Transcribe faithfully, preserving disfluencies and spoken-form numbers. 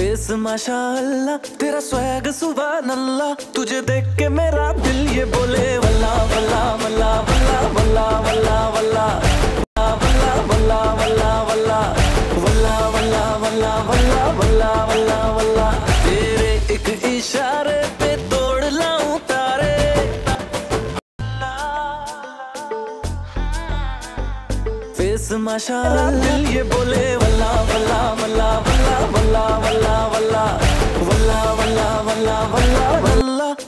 Face माशाअल्लाह, तेरा swag सुभान अल्लाह, तुझे देख के मेरा दिल ये बोले वल्ला वल्ला वल्ला वल्ला वल्ला वल्ला वल्ला वल्ला वल्ला वल्ला वल्ला वल्ला वल्ला वल्ला वल्ला वल्ला वल्ला वल्ला। तेरे एक इशारे पे तोड़ लाऊं तारे, फेस माशाअल्लाह, दिल ये बोले वल्ला वल्ला वल्ला वल्ला वल्ला वल्ला वल्ला वल्ला वल्ला वल्ला वल्ला वल्ला।